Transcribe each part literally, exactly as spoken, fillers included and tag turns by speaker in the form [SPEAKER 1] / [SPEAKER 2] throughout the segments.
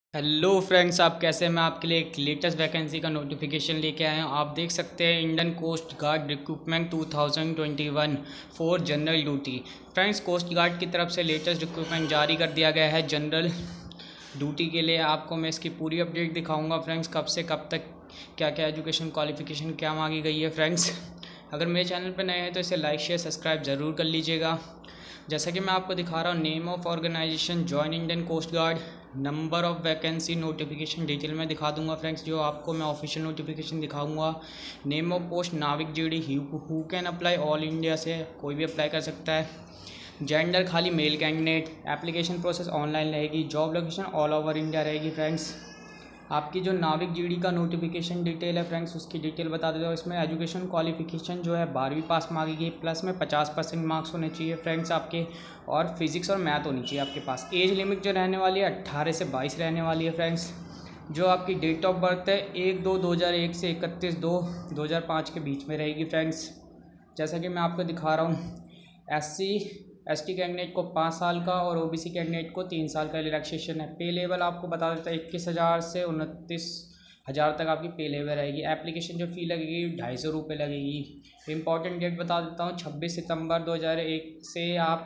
[SPEAKER 1] Hello friends, आप कैसे हैं? मैं आपके लिए एक लेटेस्ट वैकेंसी का नोटिफिकेशन लेके आया हूँ। आप देख सकते हैं Indian coast guard recruitment two thousand twenty one for general duty. Friends, coast guard की तरफ से लेटेस्ट रिक्रूटमेंट जारी कर दिया गया है जनरल ड्यूटी के लिए। आपको मैं इसकी पूरी अपडेट दिखाऊंगा फ्रेंड्स, कब से कब तक क्या क्या एजुकेशन क्वालिफिकेशन क्या मांगी गई है। फ्रेंड्स, अगर मेरे चैनल पर नए हैं तो इसे लाइक शेयर सब्सक्राइब ज़रूर कर लीजिएगा। जैसा कि मैं आपको दिखा रहा हूँ, name of organisation join Indian coast guard, number of vacancy, notification detail में दिखा दूंगा फ्रेंड्स, जो आपको मैं ऑफिशियल नोटिफिकेशन दिखाऊंगा। Name of post Navik GD, who can apply, all India से कोई भी अप्लाई कर सकता है। जेंडर खाली male candidate. Application process online रहेगी। Job location all over India रहेगी। फ्रेंड्स, आपकी जो नाविक जीडी का नोटिफिकेशन डिटेल है फ्रेंड्स, उसकी डिटेल बता देता हूँ। इसमें एजुकेशन क्वालिफिकेशन जो है बारहवीं पास मांगी गई, प्लस में पचास परसेंट मार्क्स होने चाहिए फ्रेंड्स आपके, और फिजिक्स और मैथ होनी चाहिए आपके पास। एज लिमिट जो रहने वाली है अट्ठारह से बाईस रहने वाली है फ्रेंड्स। जो आपकी डेट ऑफ बर्थ है एक दो दो हज़ार एक से इकतीस दो दो हज़ार पाँच के बीच में रहेगी फ्रेंड्स। जैसा कि मैं आपको दिखा रहा हूँ, S C S T candidate को पाँच साल का और ओबीसी कैंडिडेट को तीन साल का रिलैक्सेशन है। पे लेवल आपको बता देता है इक्कीस हज़ार से उनतीस हज़ार तक आपकी पे लेवल रहेगी। एप्लीकेशन जो फ़ी लगेगी ढाई सौ रुपये लगेगी। इंपॉर्टेंट डेट बता देता हूँ, छब्बीस सितंबर दो हज़ार एक से आप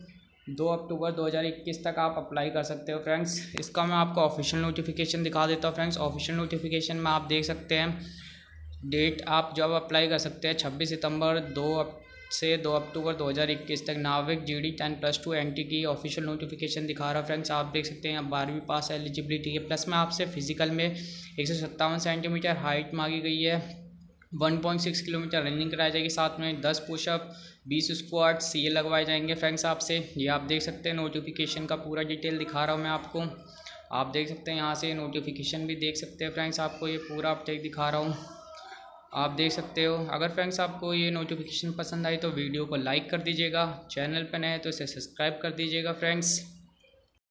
[SPEAKER 1] दो अक्टूबर दो हज़ार इक्कीस तक आप अप्लाई कर सकते हो फ्रेंड्स। इसका मैं आपको ऑफिशियल नोटिफिकेशन दिखा देता हूँ फ्रेंड्स। ऑफिशियल नोटिफिकेशन में आप देख सकते हैं डेट आप जब अप्लाई कर सकते हैं छब्बीस सितंबर दो से दो अक्टूबर दो हज़ार इक्कीस तक। Navik GD ten plus two एनटी की ऑफिशियल नोटिफिकेशन दिखा रहा है फ्रेंड्स। आप देख सकते हैं बारहवीं पास एलिजिबिलिटी है, प्लस में आपसे फिजिकल में एक सौ सत्तावन सेंटीमीटर हाइट मांगी गई है। One point six kilometre running कराई जाएगी, साथ में दस पुशअप, बीस स्क्वाट, सी ए लगवाए जाएंगे फ्रेंड्स आपसे। ये आप देख सकते हैं नोटिफिकेशन का पूरा डिटेल दिखा रहा हूँ मैं आपको। आप देख सकते हैं यहाँ से नोटिफिकेशन भी देख सकते हैं फ्रेंड्स, आपको ये पूरा अपडेट दिखा रहा हूँ, आप देख सकते हो। अगर फ्रेंड्स आपको ये नोटिफिकेशन पसंद आई तो वीडियो को लाइक कर दीजिएगा, चैनल पर नए हैं तो इसे सब्सक्राइब कर दीजिएगा फ्रेंड्स।